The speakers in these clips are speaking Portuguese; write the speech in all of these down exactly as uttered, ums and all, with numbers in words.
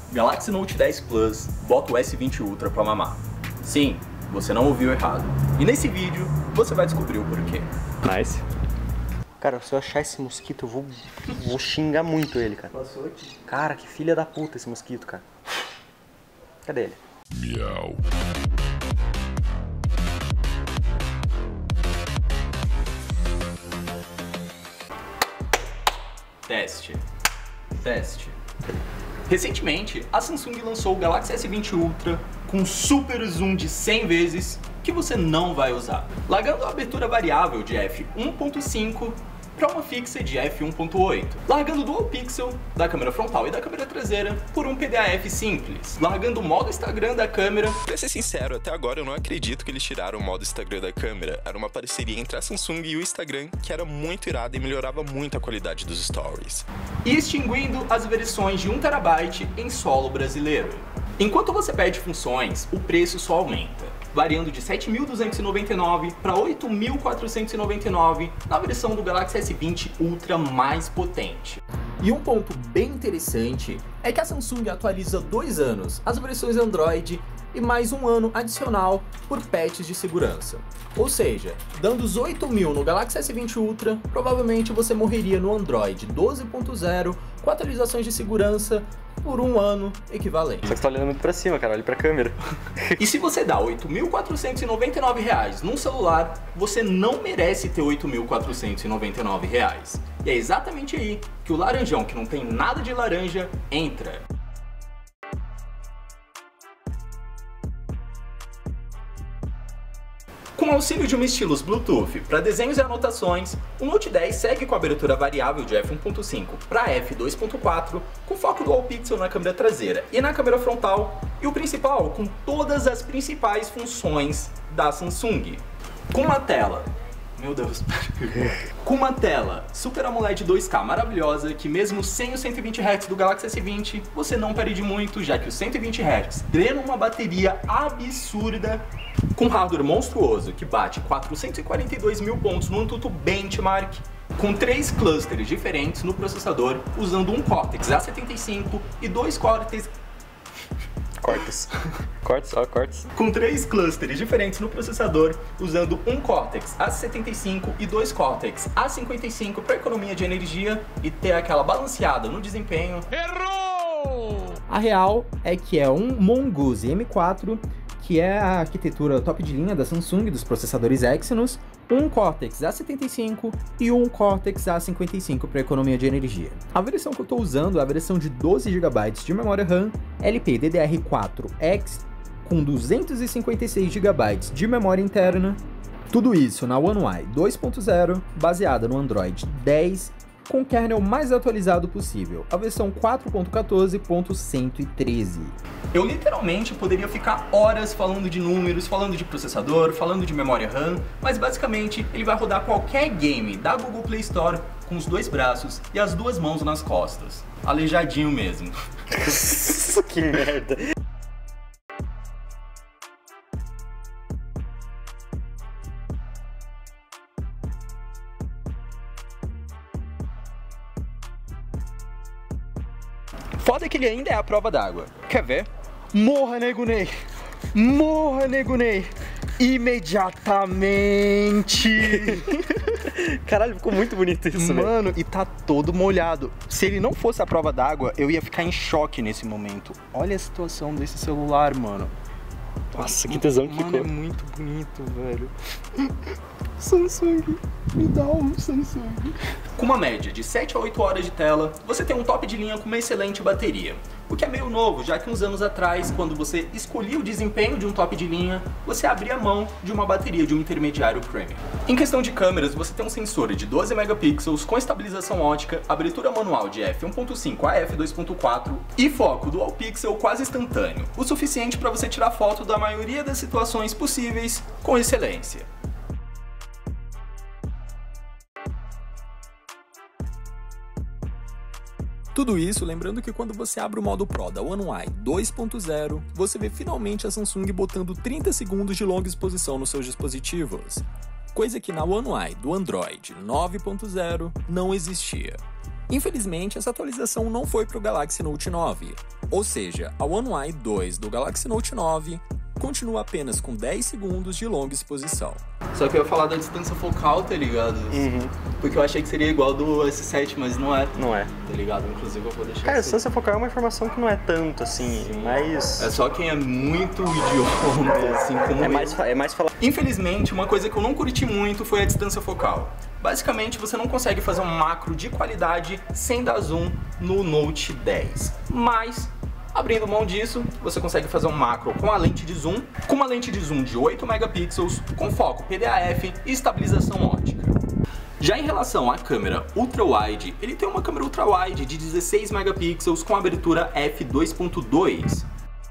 Galaxy Note dez Plus bota o S vinte Ultra pra mamar. Sim, você não ouviu errado. E nesse vídeo, você vai descobrir o porquê. Nice. Cara, se eu achar esse mosquito, eu vou, vou xingar muito ele, cara. Passou aqui. Cara, que filha da puta esse mosquito, cara. Cadê ele? Miau. Teste. Teste. Recentemente, a Samsung lançou o Galaxy S vinte Ultra com super zoom de cem vezes que você não vai usar, largando a abertura variável de f um ponto cinco para uma fixa de f um ponto oito, largando o Dual Pixel da câmera frontal e da câmera traseira por um P D A F simples, largando o modo Instagram da câmera. Pra ser sincero, até agora eu não acredito que eles tiraram o modo Instagram da câmera. Era uma parceria entre a Samsung e o Instagram que era muito irada e melhorava muito a qualidade dos stories. E extinguindo as versões de um terabyte em solo brasileiro. Enquanto você perde funções, o preço só aumenta, variando de sete mil duzentos e noventa e nove reais para oito mil quatrocentos e noventa e nove reais na versão do Galaxy S vinte Ultra mais potente. E um ponto bem interessante é que a Samsung atualiza dois anos as versões Android e mais um ano adicional por patches de segurança. Ou seja, dando os oito mil no Galaxy S vinte Ultra, provavelmente você morreria no Android doze ponto zero com atualizações de segurança por um ano equivalente. Só que você tá olhando muito pra cima, cara, olha pra câmera. E se você dá oito mil quatrocentos e noventa e nove reais num celular, você não merece ter oito mil quatrocentos e noventa e nove reais. E é exatamente aí que o laranjão, que não tem nada de laranja, entra. Com auxílio de um stylus Bluetooth para desenhos e anotações, o Note dez segue com a abertura variável de f um ponto cinco para f dois ponto quatro, com foco Dual Pixel na câmera traseira e na câmera frontal, e o principal, com todas as principais funções da Samsung. Com uma tela... Meu Deus. Com uma tela Super AMOLED dois K maravilhosa, que mesmo sem os cento e vinte hertz do Galaxy S vinte, você não perde muito, já que os cento e vinte hertz drenam uma bateria absurda, com hardware monstruoso que bate quatrocentos e quarenta e dois mil pontos no Antutu Benchmark, com três clusters diferentes no processador, usando um Cortex A setenta e cinco e dois Cortex... Cortes. Cortes, ó, cortes. Com três clusters diferentes no processador, usando um Cortex A setenta e cinco e dois Cortex A cinquenta e cinco para economia de energia e ter aquela balanceada no desempenho. Errou! A real é que é um Mongoose M quatro, que é a arquitetura top de linha da Samsung dos processadores Exynos, um Cortex A setenta e cinco e um Cortex A cinquenta e cinco para economia de energia. A versão que eu estou usando é a versão de doze gigabytes de memória RAM, L P D D R quatro X, com duzentos e cinquenta e seis gigabytes de memória interna, tudo isso na One U I dois ponto zero, baseada no Android dez, com o kernel mais atualizado possível, a versão quatro ponto quatorze ponto cento e treze. Eu literalmente poderia ficar horas falando de números, falando de processador, falando de memória RAM, mas basicamente ele vai rodar qualquer game da Google Play Store com os dois braços e as duas mãos nas costas. Aleijadinho mesmo. Que merda. Foda que ele ainda é a prova d'água. Quer ver? Morra, Nego Ney! Morra, Nego Ney! Imediatamente! Caralho, ficou muito bonito isso, mano. E tá todo molhado. Se ele não fosse a prova d'água, eu ia ficar em choque nesse momento. Olha a situação desse celular, mano. Nossa, que tesão que mano, ficou. É muito bonito, velho. Samsung, me dá um Samsung. Com uma média de sete a oito horas de tela, você tem um top de linha com uma excelente bateria. O que é meio novo, já que uns anos atrás, quando você escolhia o desempenho de um top de linha, você abria mão de uma bateria de um intermediário premium. Em questão de câmeras, você tem um sensor de doze megapixels com estabilização ótica, abertura manual de f um ponto cinco a f dois ponto quatro e foco Dual Pixel quase instantâneo, o suficiente para você tirar foto da maioria das situações possíveis com excelência. Tudo isso lembrando que quando você abre o modo Pro da One U I dois ponto zero, você vê finalmente a Samsung botando trinta segundos de longa exposição nos seus dispositivos, coisa que na One U I do Android nove ponto zero não existia. Infelizmente, essa atualização não foi para o Galaxy Note nove, Ou seja, a One U I dois do Galaxy Note nove continua apenas com dez segundos de longa exposição. Só que eu ia falar da distância focal, tá ligado? Uhum. Porque eu achei que seria igual do S sete, mas não é. Não é. Tá ligado? Inclusive eu vou deixar. Cara, a isso. distância focal é uma informação que não é tanto assim, Sim. mas... É só quem é muito idiota, assim como É eu. mais, é mais falar... Infelizmente, uma coisa que eu não curti muito foi a distância focal. Basicamente, você não consegue fazer um macro de qualidade sem dar zoom no Note dez. Mas, abrindo mão disso, você consegue fazer um macro com a lente de zoom, com uma lente de zoom de oito megapixels, com foco P D A F e estabilização ótica. Já em relação à câmera ultra-wide, ele tem uma câmera ultra-wide de dezesseis megapixels com abertura f dois ponto dois.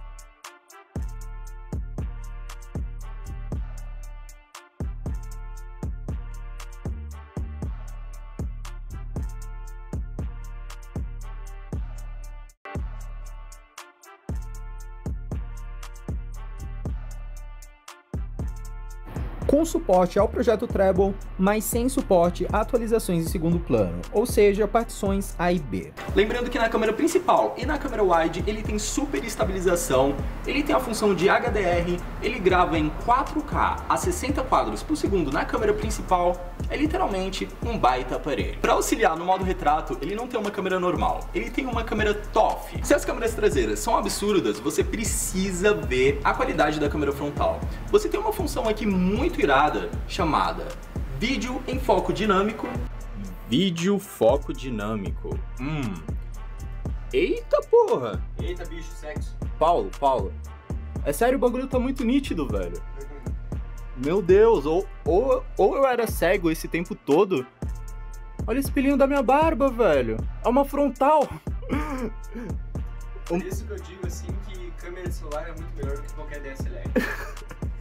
Com suporte ao projeto Treble, mas sem suporte a atualizações em segundo plano, ou seja, partições A e B. Lembrando que na câmera principal e na câmera wide ele tem super estabilização, ele tem a função de H D R, ele grava em quatro K a sessenta quadros por segundo na câmera principal, é literalmente um baita aparelho. Para auxiliar no modo retrato, ele não tem uma câmera normal, ele tem uma câmera T O F. Se as câmeras traseiras são absurdas, você precisa ver a qualidade da câmera frontal. Você tem uma função aqui muito irada chamada vídeo em foco dinâmico. Vídeo foco dinâmico. Hum. Eita porra! Eita, bicho, sexo. Paulo, Paulo. É sério, o bagulho tá muito nítido, velho. Meu Deus, ou, ou, ou eu era cego esse tempo todo. Olha esse pelinho da minha barba, velho. É uma frontal. Por isso que eu digo assim que câmera de celular é muito melhor do que qualquer D S L R.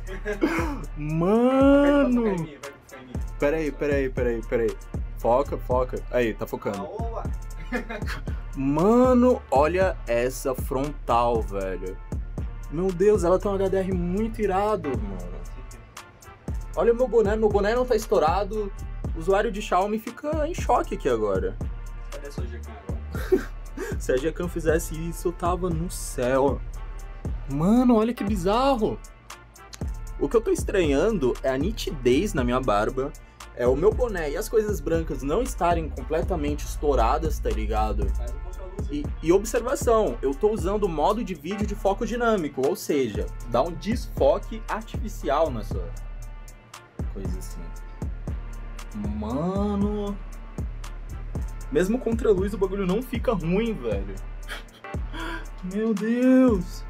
Mano! Vai focar em mim, vai focar em mim. Peraí, peraí, peraí, peraí. Foca, foca. Aí, tá focando. Opa! Mano, olha essa frontal, velho. Meu Deus, ela tem um H D R muito irado, mano. Olha o meu boné, meu boné não tá estourado. O usuário de Xiaomi fica em choque aqui agora. Cadê a sua G K agora? Se a G K fizesse isso, eu tava no céu. Mano, olha que bizarro. O que eu tô estranhando é a nitidez na minha barba, é o meu boné e as coisas brancas não estarem completamente estouradas, tá ligado? Faz um contra-luz. E, e observação, eu tô usando o modo de vídeo de foco dinâmico, ou seja, dá um desfoque artificial nessa coisa assim. Mano... Mesmo contra a luz o bagulho não fica ruim, velho. Meu Deus.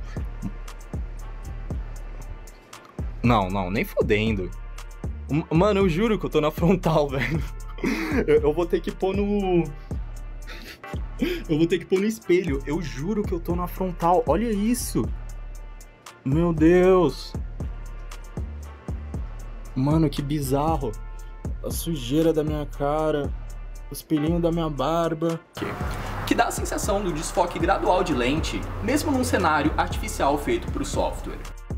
Não, não, nem fodendo. Mano, eu juro que eu tô na frontal, velho. Eu, eu vou ter que pôr no... Eu vou ter que pôr no espelho. Eu juro que eu tô na frontal. Olha isso. Meu Deus. Mano, que bizarro. A sujeira da minha cara. O espelhinho da minha barba. Que dá a sensação do desfoque gradual de lente, mesmo num cenário artificial feito pro software.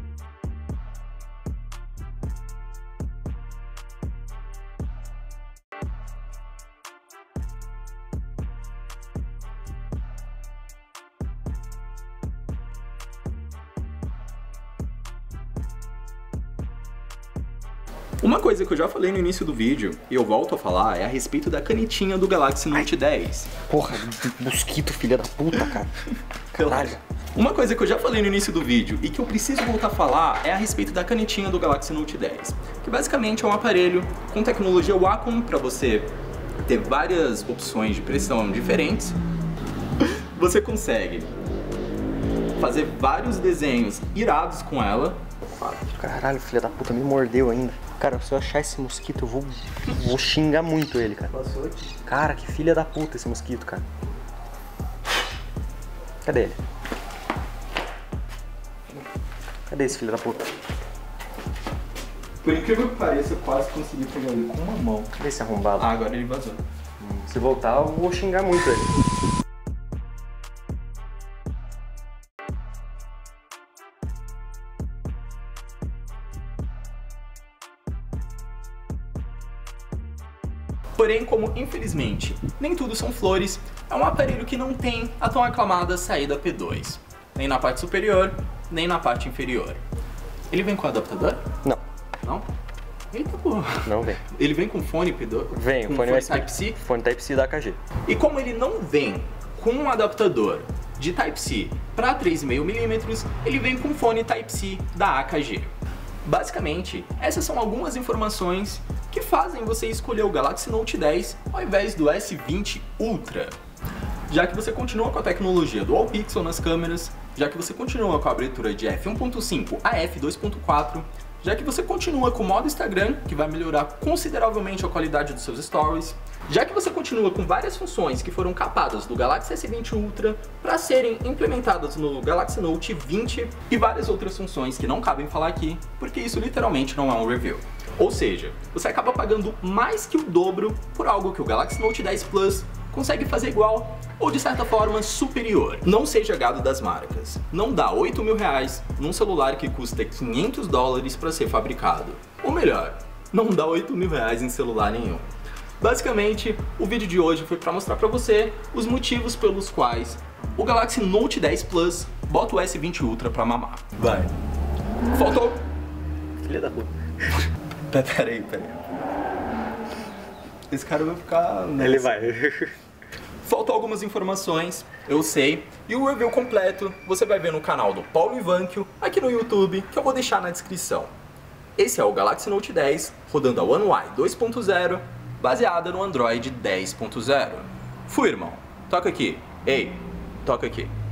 Uma coisa que eu já falei no início do vídeo, e eu volto a falar, é a respeito da canetinha do Galaxy Note dez. Porra, mosquito, filha da puta, cara. Caralho. Uma coisa que eu já falei no início do vídeo e que eu preciso voltar a falar é a respeito da canetinha do Galaxy Note dez, que basicamente é um aparelho com tecnologia Wacom para você ter várias opções de pressão diferentes. Você consegue fazer vários desenhos irados com ela. Caralho, filha da puta, me mordeu ainda. Cara, se eu achar esse mosquito, eu vou, vou xingar muito ele, cara. Passou aqui. Cara, que filha da puta esse mosquito, cara. Cadê ele? Cadê esse filho da puta? Por incrível que pareça, eu quase consegui pegar ele com uma mão. Cadê esse arrombado? Ah, agora ele vazou. Se voltar, eu vou xingar muito ele. Porém, como infelizmente nem tudo são flores, é um aparelho que não tem a tão aclamada saída P dois, nem na parte superior, nem na parte inferior. Ele vem com adaptador? Não. Não? Eita porra. Não vem. Ele vem com fone P dois? Vem, com fone, fone fone Type-C? Fone Type-C da A K G. E como ele não vem com um adaptador de Type-C para três vírgula cinco milímetros, ele vem com fone Type-C da A K G. Basicamente, essas são algumas informações que fazem você escolher o Galaxy Note dez ao invés do S vinte Ultra. Já que você continua com a tecnologia Dual Pixel nas câmeras, já que você continua com a abertura de f um ponto cinco a f dois ponto quatro, já que você continua com o modo Instagram, que vai melhorar consideravelmente a qualidade dos seus stories, já que você continua com várias funções que foram capadas do Galaxy S vinte Ultra para serem implementadas no Galaxy Note vinte e várias outras funções que não cabem falar aqui, porque isso literalmente não é um review. Ou seja, você acaba pagando mais que o dobro por algo que o Galaxy Note dez Plus consegue fazer igual ou de certa forma superior. Não seja gado das marcas. Não dá oito mil reais num celular que custa quinhentos dólares para ser fabricado. Ou melhor, não dá oito mil reais em celular nenhum. Basicamente, o vídeo de hoje foi para mostrar para você os motivos pelos quais o Galaxy Note dez Plus bota o S vinte Ultra para mamar. Vai. Faltou. Filha da puta. Peraí, peraí. Esse cara vai ficar... Nessa. Ele vai. Faltam algumas informações, eu sei, e o review completo você vai ver no canal do Paulo Ivanchio, aqui no YouTube, que eu vou deixar na descrição. Esse é o Galaxy Note dez, rodando a One U I dois ponto zero, baseada no Android dez ponto zero. Fui, irmão. Toca aqui. Ei, toca aqui.